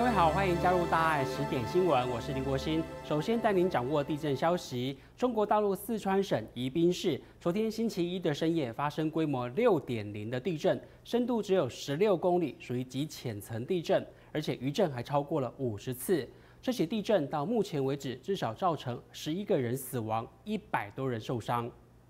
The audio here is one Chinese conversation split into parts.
各位好，欢迎加入大爱10点新闻，我是林国兴。首先带您掌握地震消息。中国大陆四川省宜宾市昨天星期一的深夜发生规模6.0的地震，深度只有16公里，属于极浅层地震，而且余震还超过了50次。这起地震到目前为止至少造成11个人死亡，100多人受伤。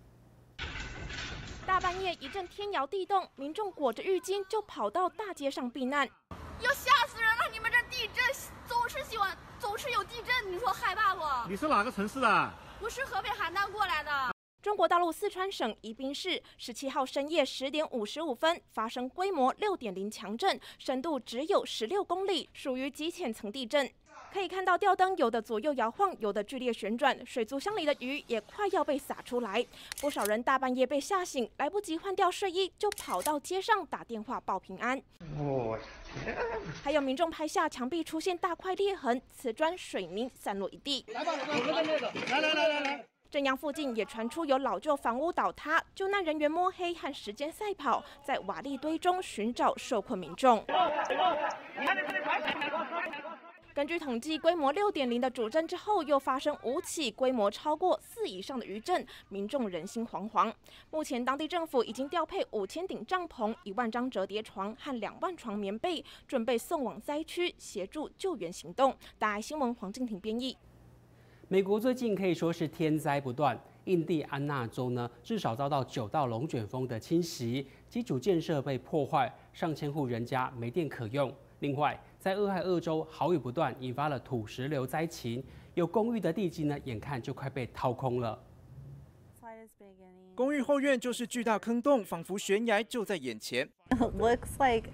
大半夜一阵天摇地动，民众裹着浴巾就跑到大街上避难。 要吓死人了！你们这地震总是有地震，你说害怕不？ 你是哪个城市的？ 我是河北邯郸过来的。 中国大陆四川省宜宾市17号深夜10点55分发生规模6.0强震，深度只有16公里，属于极浅层地震。可以看到吊灯有的左右摇晃，有的剧烈旋转，水族箱里的鱼也快要被洒出来。不少人大半夜被吓醒，来不及换掉睡衣，就跑到街上打电话报平安。还有民众拍下墙壁出现大块裂痕，瓷砖、水泥散落一地。来。正阳附近也传出有老旧房屋倒塌，救难人员摸黑和时间赛跑，在瓦砾堆中寻找受困民众。根据统计，规模6.0的主震之后，又发生5起规模超过4以上的余震，民众人心惶惶。目前，当地政府已经调配5000顶帐篷、1万张折叠床和2万床棉被，准备送往灾区协助救援行动。大爱新闻黄敬婷编译。 美国最近可以说是天灾不断，印第安纳州呢至少遭到9道龙卷风的侵袭，基础建设被破坏，上千户人家没电可用。另外，在俄亥俄州豪雨不断，引发了土石流灾情，有公寓的地基呢，眼看就快被掏空了。 公寓后院就是巨大坑洞，仿佛悬崖就在眼前。 It looks like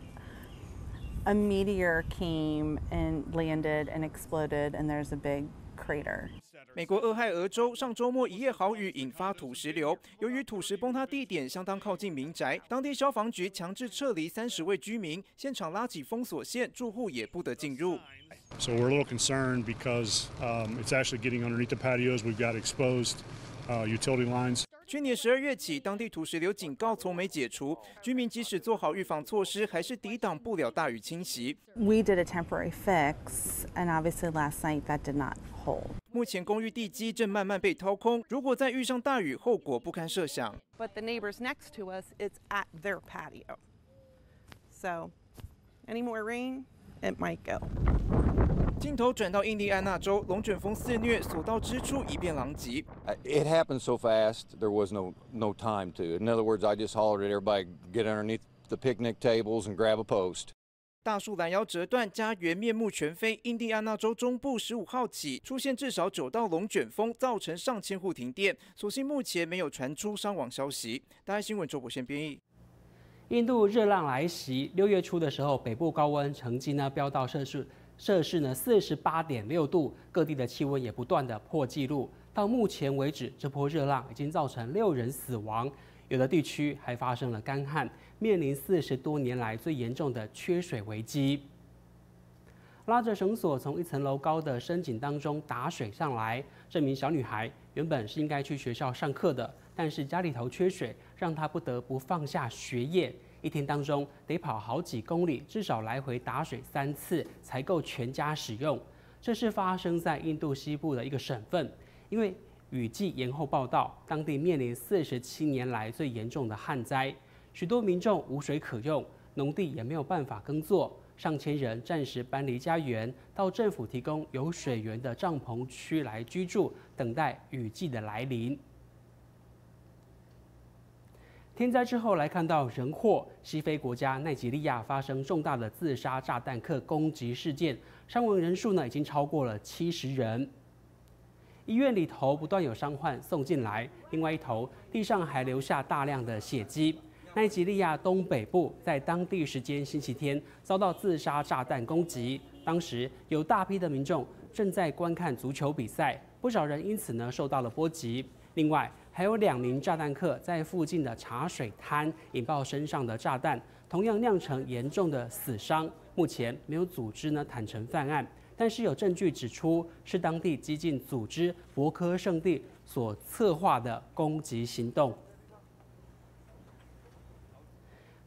a meteor came and landed and exploded, and there's a big crater. 美国俄亥俄州上周末一夜豪雨引发土石流，由于土石崩塌地点相当靠近民宅，当地消防局强制撤离30位居民，现场拉起封锁线，住户也不得进入。 So we're a little concerned because it's actually getting underneath the patios. We've got exposed utility lines. 去年12月起，当地土石流警告从没解除，居民即使做好预防措施，还是抵挡不了大雨侵袭。 We did a temporary fix, and obviously last night that did not hold. 目前公寓地基正慢慢被掏空，如果再遇上大雨，后果不堪设想。 But the neighbors next to us, it's at their patio. So, any more rain, it might go. 镜头转到印第安纳州，龙卷风肆虐，所到之处一片狼藉。 It happened so fast, there was no time to. In other words, I just hollered at everybody, get underneath the picnic tables and grab a post. 大树拦腰折断，家园面目全非。印第安纳州中部15号起出现至少9道龙卷风，造成上千户停电。所幸目前没有传出伤亡消息。大爱新闻周博宪编译。 印度热浪来袭，6月初的时候，北部高温曾经呢飙到摄氏48.6度，各地的气温也不断的破纪录。到目前为止，这波热浪已经造成6人死亡，有的地区还发生了干旱，面临40多年来最严重的缺水危机。拉着绳索从1层楼高的深井当中打水上来，这名小女孩原本是应该去学校上课的，但是家里头缺水，让她不得不放下学业。一天当中得跑好几公里，至少来回打水3次才够全家使用。这是发生在印度西部的一个省份，因为雨季延后报道，当地面临47年来最严重的旱灾，许多民众无水可用，农地也没有办法耕作，上千人暂时搬离家园，到政府提供有水源的帐篷区来居住，等待雨季的来临。天灾之后，来看到人祸，西非国家奈及利亚发生重大的自杀炸弹客攻击事件，伤亡人数呢已经超过了70人。医院里头不断有伤患送进来，另外一头地上还留下大量的血迹。奈及利亚东北部在当地时间星期天遭到自杀炸弹攻击，当时有大批的民众正在观看足球比赛，不少人因此呢受到了波及。另外，还有2名炸弹客在附近的茶水滩引爆身上的炸弹，同样酿成严重的死伤。目前没有组织呢坦承犯案，但是有证据指出是当地激进组织博科圣地所策划的攻击行动。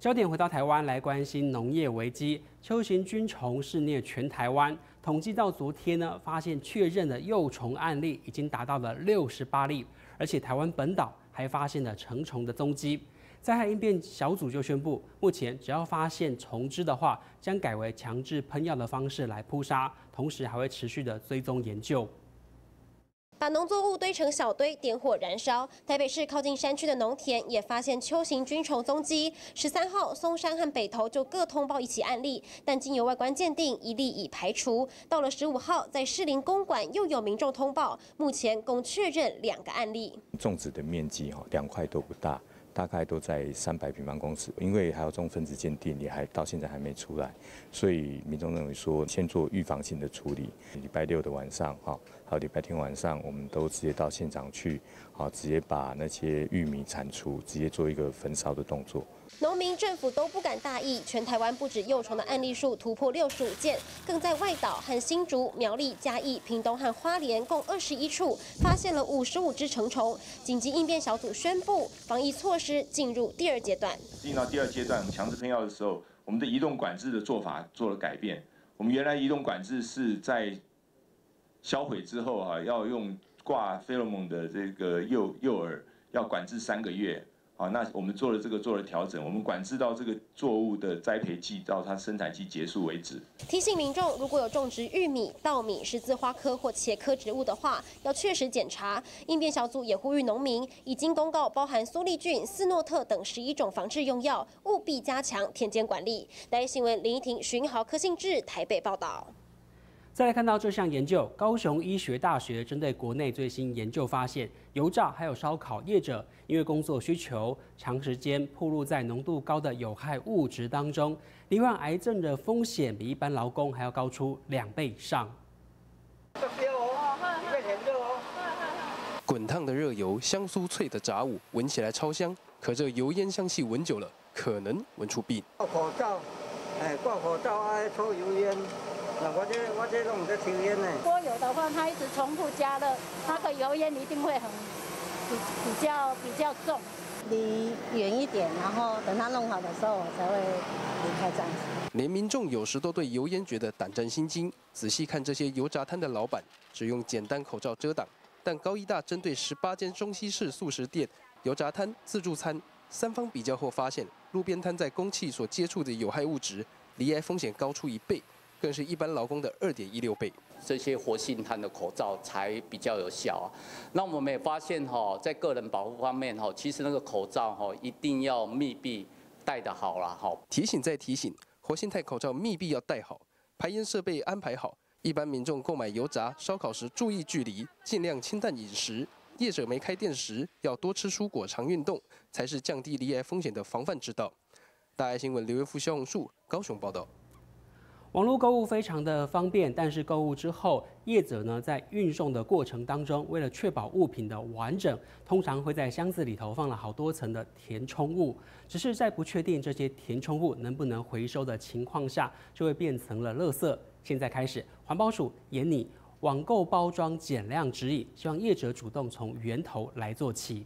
焦点回到台湾来关心农业危机，秋行菌虫肆虐全台湾。统计到昨天呢，发现确认的幼虫案例已经达到了68例，而且台湾本岛还发现了成虫的踪迹。灾害应变小组就宣布，目前只要发现虫只的话，将改为强制喷药的方式来扑杀，同时还会持续的追踪研究。 把农作物堆成小堆，点火燃烧。台北市靠近山区的农田也发现秋行菌虫踪迹。13号，松山和北投就各通报一起案例，但经由外观鉴定，一例已排除。到了15号，在士林公馆又有民众通报，目前共确认2个案例。 种植的面积2块都不大。 大概都在300平方公尺，因为还要种分子鉴定，也还到现在还没出来，所以民众认为说先做预防性的处理。礼拜6的晚上，还有礼拜天晚上，我们都直接到现场去，直接把那些玉米铲除，直接做一个焚烧的动作。 农民、政府都不敢大意，全台湾不止幼虫的案例数突破65件，更在外岛和新竹、苗栗、嘉义、屏东和花莲共21处发现了55只成虫。紧急应变小组宣布，防疫措施进入第2阶段。 进到第2阶段强制喷药的时候，我们的移动管制的做法做了改变。我们原来移动管制是在销毁之后要用挂费洛蒙的这个诱饵，要管制3个月。 好，那我们做了调整，我们管制到这个作物的栽培季到它生产季结束为止。 提醒民众，如果有种植玉米、稻米、十字花科或茄科植物的话，要确实检查。应变小组也呼吁农民，已经公告包含苏力菌、斯诺特等11种防治用药，务必加强田间管理。台视新闻林依婷、徐英豪、柯信志台北报道。 再来看到这项研究，高雄医学大学针对国内最新研究发现，油炸还有烧烤业者因为工作需求，长时间暴露在浓度高的有害物质当中，罹患癌症的风险比一般劳工还要高出2倍以上。 滚烫的热油，香酥脆的炸物，闻起来超香，可这油烟香气闻久了，可能闻出病。 戴口罩，挂口罩爱抽油烟。 我这种在抽烟呢。 锅油的话，它一直重复加热，那个油烟一定会比较重。离远一点，然后等它弄好的时候，我才会离开这样子。 连民众有时都对油烟觉得胆战心惊。仔细看这些油炸摊的老板，只用简单口罩遮挡，但高医大针对18间中西式素食店、油炸摊、自助餐3方比较后发现，路边摊在空气所接触的有害物质，罹癌风险高出1倍。 更是一般劳工的2.16倍。 这些活性炭的口罩才比较有效啊。那我们也发现在个人保护方面其实那个口罩一定要密闭戴得好啦提醒再提醒，活性炭口罩密闭要戴好，排烟设备安排好。一般民众购买油炸、烧烤时注意距离，尽量清淡饮食。业者没开店时，要多吃蔬果、常运动，才是降低罹癌风险的防范之道。大爱新闻刘元富、萧宏树高雄报道。 网络购物非常的方便，但是购物之后，业者呢在运送的过程当中，为了确保物品的完整，通常会在箱子里头放了好多层的填充物。只是在不确定这些填充物能不能回收的情况下，就会变成了垃圾。现在开始，环保署研拟网购包装减量指引，希望业者主动从源头来做起。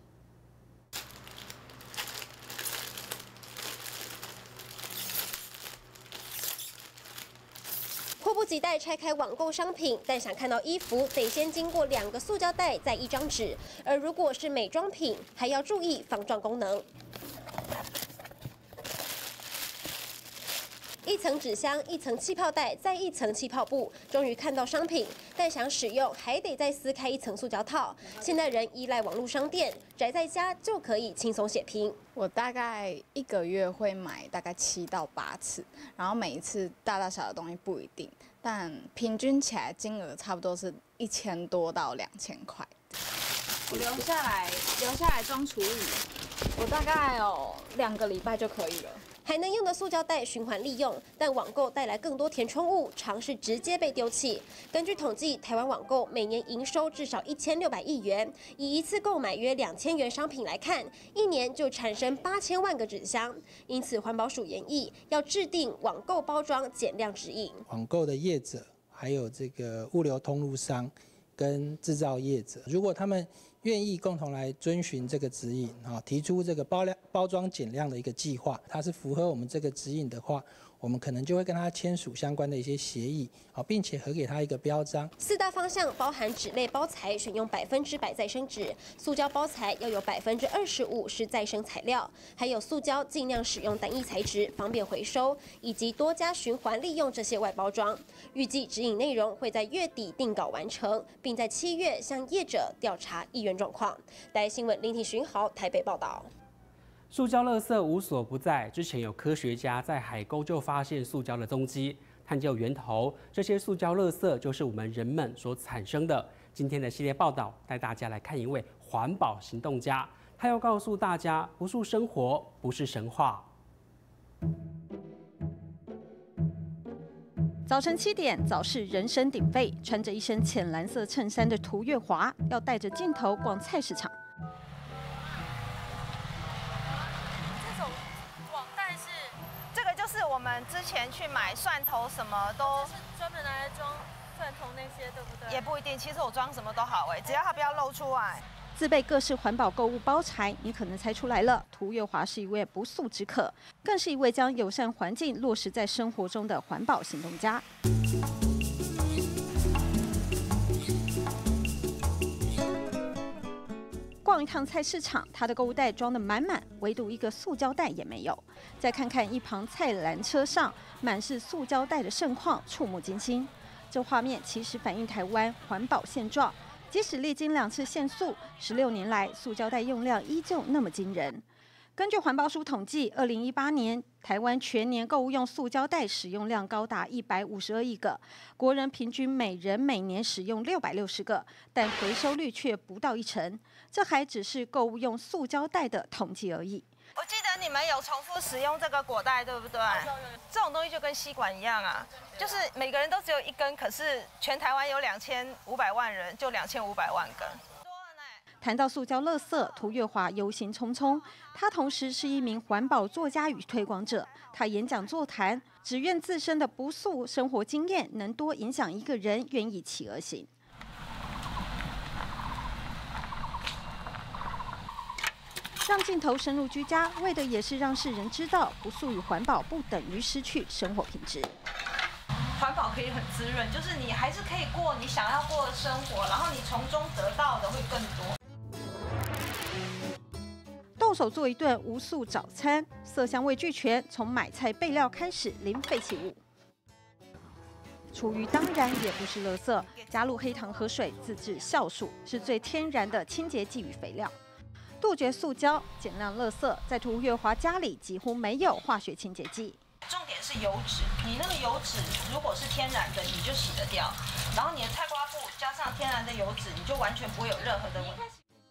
迫不及待拆开网购商品，但想看到衣服，得先经过2个塑胶袋，再1张纸。而如果是美妆品，还要注意防撞功能。1层纸箱，1层气泡袋，再1层气泡布，终于看到商品，但想使用还得再撕开1层塑胶套。现代人依赖网络商店，宅在家就可以轻松血拼。 我大概1个月会买大概7到8次，然后每一次大大小小的东西不一定，但平均起来金额差不多是1000多到2000块。 我留下来装厨余，我大概有2个礼拜就可以了。 还能用的塑胶袋循环利用，但网购带来更多填充物，常是直接被丢弃。根据统计，台湾网购每年营收至少1600亿元，以1次购买约2000元商品来看，1年就产生8000万个纸箱。因此，环保署研议要制定网购包装减量指引。 网购的业者，还有这个物流通路商跟制造业者，如果他们愿意共同来遵循这个指引，提出这个包装减量的一个计划，它是符合我们这个指引的话，我们可能就会跟他签署相关的一些协议，并且核给他一个标章。 4大方向包含纸类包材选用100%再生纸，塑胶包材要有25%是再生材料，还有塑胶尽量使用单一材质，方便回收，以及多加循环利用这些外包装。预计指引内容会在月底定稿完成，并在7月向业者调查意愿状况。台新闻林体巡豪台北报道。 塑胶垃圾无所不在，之前有科学家在海沟就发现塑胶的踪迹，探究源头，这些塑胶垃圾就是我们人们所产生的。今天的系列报道带大家来看一位环保行动家，他要告诉大家，不塑生活不是神话。 早晨7点，早市人声鼎沸，穿着一身浅蓝色衬衫的涂月华要带着镜头逛菜市场。 就是我们之前去买蒜头，什么都是专门拿来装蒜头那些，对不对？ 也不一定，其实我装什么都好只要它不要露出来。 自备各式环保购物包材，你可能猜出来了，涂月华是一位不速之客，更是一位将友善环境落实在生活中的环保行动家。逛一趟菜市场，他的购物袋装得满满，唯独一个塑胶袋也没有。再看看一旁菜篮车上满是塑胶袋的盛况，触目惊心。这画面其实反映台湾环保现状，即使历经2次限塑，16年来塑胶袋用量依旧那么惊人。根据环保署统计，2018年台湾全年购物用塑胶袋使用量高达152亿个，国人平均每人每年使用660个，但回收率却不到1成。这还只是购物用塑胶袋的统计而已。 我记得你们有重复使用这个果袋，对不对？这种东西就跟吸管一样啊，就是每个人都只有1根，可是全台湾有2500万人，就2500万根。 谈到塑胶垃圾，涂月华忧心忡忡。他同时是一名环保作家与推广者。他演讲座谈，只愿自身的不塑生活经验能多影响一个人愿意起而行。让镜头深入居家，为的也是让世人知道，不塑与环保不等于失去生活品质。 环保可以很滋润，就是你还是可以过你想要过的生活，然后你从中得到的会更多。 动手做一顿无塑早餐，色香味俱全，从买菜备料开始零废弃物。厨余当然也不是垃圾，加入黑糖和水自制酵素，是最天然的清洁剂与肥料。杜绝塑胶，减量垃圾，在涂月华家里几乎没有化学清洁剂。 重点是油脂，你那个油脂如果是天然的，你就洗得掉，然后你的菜瓜布加上天然的油脂，你就完全不会有任何的问题。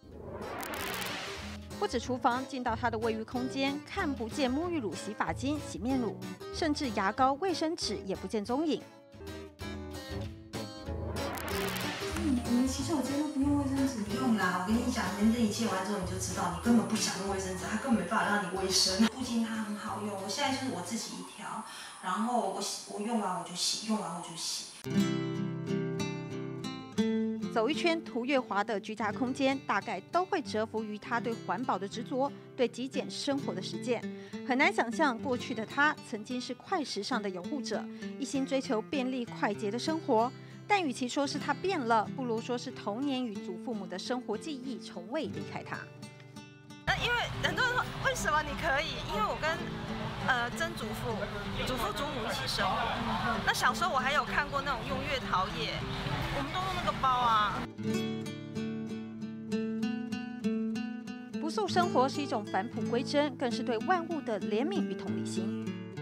不止厨房，进到他的卫浴空间，看不见沐浴乳、洗发精、洗面乳，甚至牙膏、卫生纸也不见踪影。 你们洗手间都不用卫生纸？不用啦，我跟你讲，人这一切完之后，你就知道你根本不想用卫生纸，它根本没办法让你卫生。不仅它很好用，我现在就是我自己一条，然后我用完我就洗，用完我就洗。 走一圈涂月华的居家空间，大概都会折服于他对环保的执着，对极简生活的实践。很难想象过去的他曾经是快时尚的拥护者，一心追求便利快捷的生活。但与其说是他变了，不如说是童年与祖父母的生活记忆从未离开他。 因为很多人说为什么你可以？因为我跟曾祖父、祖父祖母一起生活。那小时候我还有看过那种用月桃叶，我们都用那个包啊。 不塑生活是一种返璞归真，更是对万物的怜悯与同理心。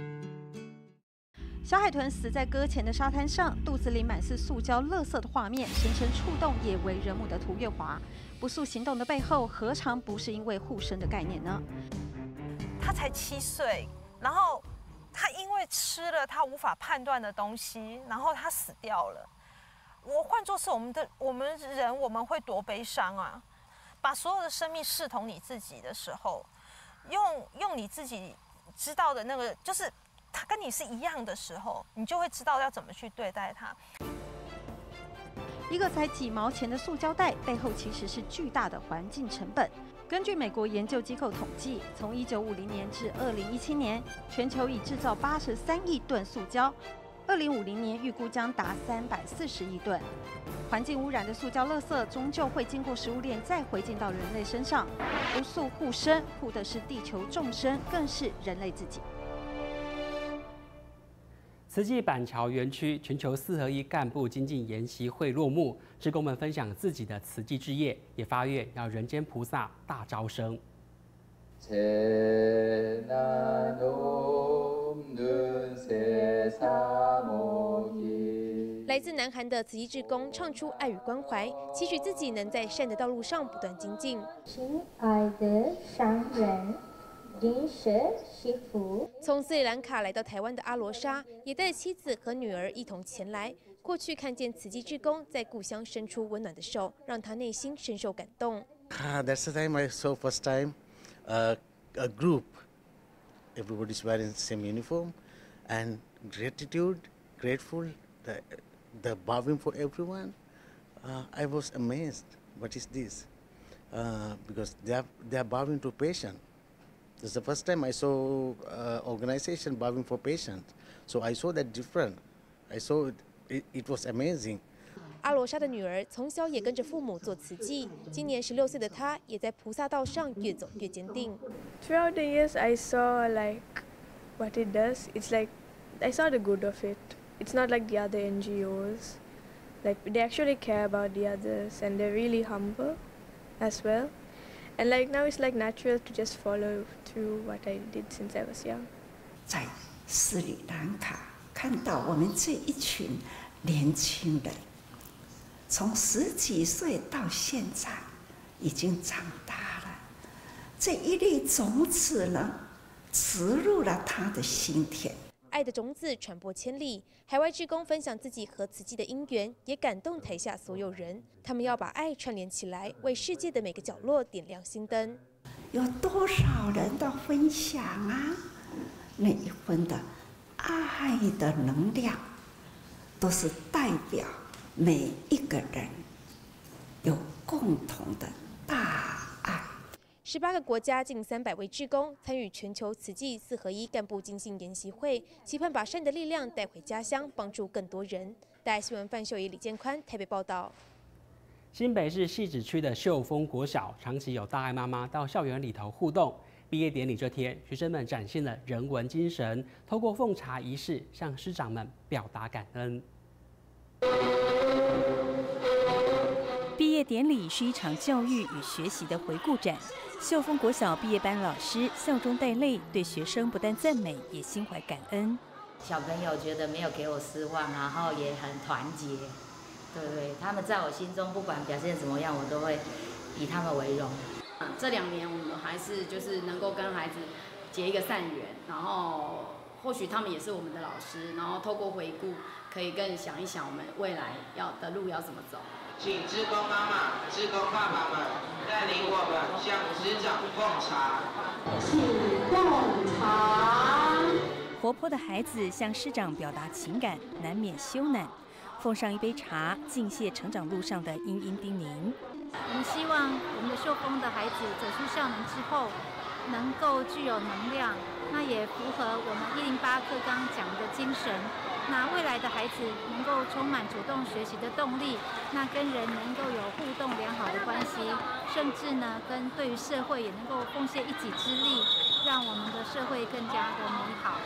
小海豚死在搁浅的沙滩上，肚子里满是塑胶垃圾的画面，深深触动也为人目的涂月华。不塑行动的背后，何尝不是因为护生的概念呢？ 他才7岁，然后他因为吃了他无法判断的东西，然后他死掉了。我换作是我们人，我们会多悲伤啊！把所有的生命视同你自己的时候，用你自己知道的那个，就是他跟你是一样的时候，你就会知道要怎么去对待他。 一个才几毛钱的塑胶袋背后其实是巨大的环境成本。根据美国研究机构统计，从1950年至2017年，全球已制造83亿吨塑胶，2050年预估将达340亿吨。环境污染的塑胶垃圾终究会经过食物链再回进到人类身上。无塑护生，护的是地球众生，更是人类自己。 慈济板桥园区全球4合1干部精进研习会落幕，志工们分享自己的慈济志业，也发愿要人间菩萨大招生。 来自南韩的慈济志工唱出爱与关怀，期许自己能在善的道路上不断精进。 亲爱的商人。 从斯里兰卡来到台湾的阿罗莎，也带妻子和女儿一同前来。过去看见慈济志工在故乡伸出温暖的手，让他内心深受感动。 That's the time I saw first time a group. Everybody's wearing the same uniform, and gratitude, grateful, the bowing for everyone. I was amazed. What is this? Because they are bowing to patient. This is the first time I saw organization bowing for patients. So I saw that different. I saw it was amazing. 阿罗莎的女儿从小也跟着父母做慈济，今年16岁的她也在菩萨道上越走越坚定。 Throughout the years, I saw what it does. It's like I saw the good of it. It's not like the other NGOs. Like they actually care about the others, and they're really humble, as well. And now it's natural to just follow through what I did since I was young. 在斯里兰卡看到我们这一群年轻人，从10几岁到现在已经长大了，这一粒种子呢，植入了他的心田。 爱的种子传播千里，海外志工分享自己和慈济的因缘，也感动台下所有人。他们要把爱串联起来，为世界的每个角落点亮心灯。 有多少人的分享啊？那一份的爱的能量，都是代表每一个人有共同的大爱。 18个国家近300位志工参与全球慈济4合1干部精进研习会，期盼把善的力量带回家乡，帮助更多人。大爱新闻范秀仪、李建宽台北报道。 新北市汐止区的秀峰国小，长期有大爱妈妈到校园里头互动。毕业典礼这天，学生们展现了人文精神，透过奉茶仪式向师长们表达感恩。 毕业典礼是一场教育与学习的回顾展。秀峰国小毕业班老师笑中带泪，对学生不但赞美，也心怀感恩。 小朋友觉得没有给我失望，然后也很团结，对，他们在我心中不管表现怎么样，我都会以他们为荣。 这2年我们还是就是能够跟孩子结一个善缘，然后或许他们也是我们的老师，然后透过回顾，可以更想一想我们未来的路要怎么走。 请志工妈妈、志工爸爸们带领我们向师长奉茶。 请奉茶。活泼的孩子向师长表达情感，难免羞赧。奉上一杯茶，敬谢成长路上的殷殷叮咛。 我们希望我们的秀峰的孩子走出校门之后，能够具有能量，那也符合我们108课纲讲的精神。那未来的孩子能够充满主动学习的动力，那跟人能够有互动良好的关系，甚至呢，对于社会也能够贡献一己之力，让我们的社会更加的美好。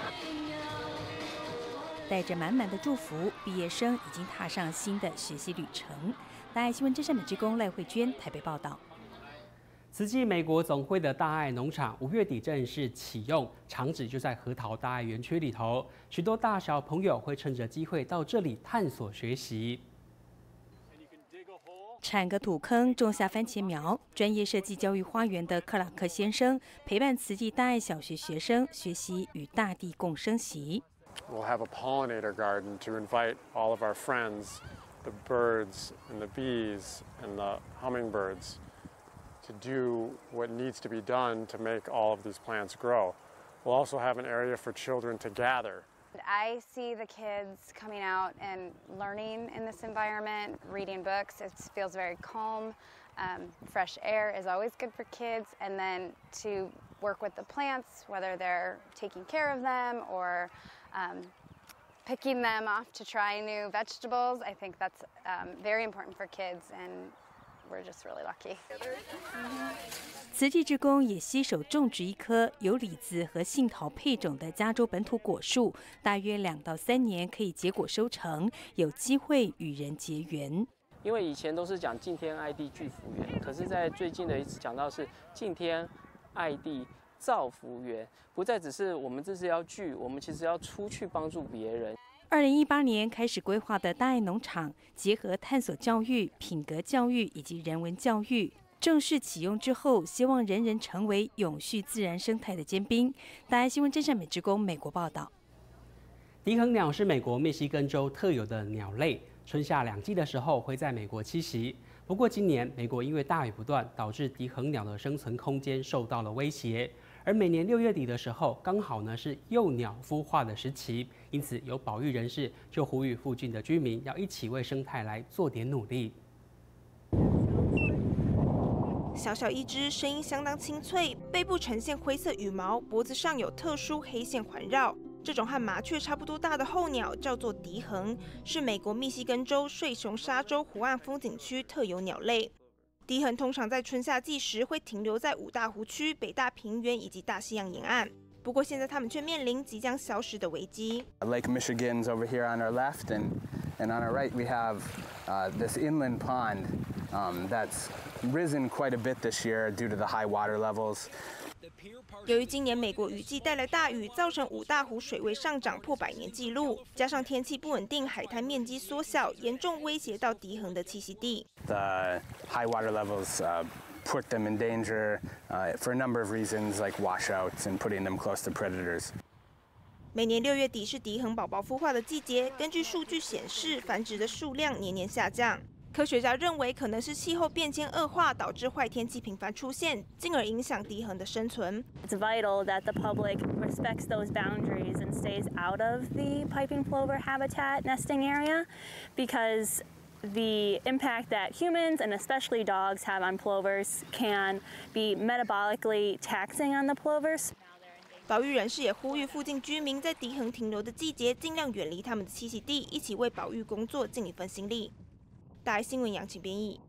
带着满满的祝福，毕业生已经踏上新的学习旅程。大爱新闻真善美志工赖慧娟台北报道。 慈济美国总会的大爱农场5月底正式启用，场址就在核桃大爱园区里头，许多大小朋友会趁着机会到这里探索学习。 铲个土坑，种下番茄苗。专业设计教育花园的克拉克先生陪伴慈济大爱小学学生学习与大地共生习。 We'll have a pollinator garden to invite all of our friends, the birds and the bees and the hummingbirds, to do what needs to be done to make all of these plants grow. We'll also have an area for children to gather. I see the kids coming out and learning in this environment, reading books. It feels very calm. Fresh air is always good for kids. And then to work with the plants, whether they're taking care of them or picking them off to try new vegetables, I think that's very important for kids, and we're just really lucky. 慈济志工也携手种植一棵由李子和杏桃配种的加州本土果树，大约2到3年可以结果收成，有机会与人结缘。 因为以前都是讲敬天爱地聚福缘，可是在最近的一次讲到是敬天爱地造福缘，不再只是我们这次要聚，我们其实要出去帮助别人。 2018年开始规划的大爱农场，结合探索教育、品格教育以及人文教育，正式启用之后，希望人人成为永续自然生态的尖兵。大爱新闻真善美职工美国报道。 笛衡鸟是美国密西根州特有的鸟类，春夏2季的时候会在美国栖息。不过今年美国因为大雨不断，导致笛衡鸟的生存空间受到了威胁。而每年6月底的时候，刚好呢是幼鸟孵化的时期，因此有保育人士就呼吁附近的居民要一起为生态来做点努力。 小小一只，声音相当清脆，背部呈现灰色羽毛，脖子上有特殊黑线环绕。这种和麻雀差不多大的候鸟叫做笛衡，是美国密西根州睡熊沙洲湖岸风景区特有鸟类。笛衡通常在春夏季时会停留在五大湖区、北大平原以及大西洋沿岸。不过现在它们却面临即将消失的危机。 Lake Michigan's over here on our left, and on our right we have this inland pond that's risen quite a bit this year due to the high water levels. 由于今年美国雨季带来大雨，造成五大湖水位上涨破100年纪录，加上天气不稳定，海滩面积缩小，严重威胁到笛衡的栖息地。 The high water levels put them in danger for a number of reasons, like washouts and putting them close to predators. 每年6月底是笛衡宝宝孵化的季节，根据数据显示，繁殖的数量年年下降。科学家认为，可能是气候变迁恶化导致坏天气频繁出现，进而影响笛衡的生存。 It's vital that the public respects those boundaries and stays out of the piping plover habitat nesting area, because the impact that humans and especially dogs have on plovers can be metabolically taxing on the plovers. 保育人士也呼吁附近居民在笛衡停留的季节，尽量远离他们的栖息地，一起为保育工作尽一份心力。大爱新闻杨晴编译。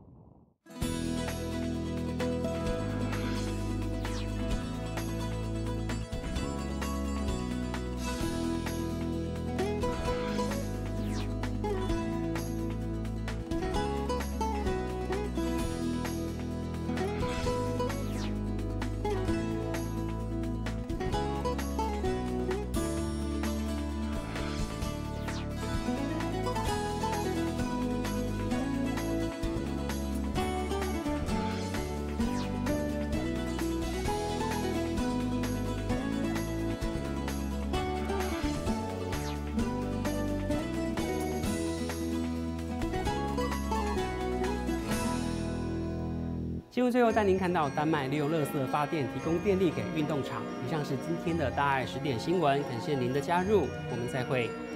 新闻最后带您看到，丹麦利用垃圾发电提供电力给运动场。以上是今天的大爱10点新闻，感谢您的加入，我们再会。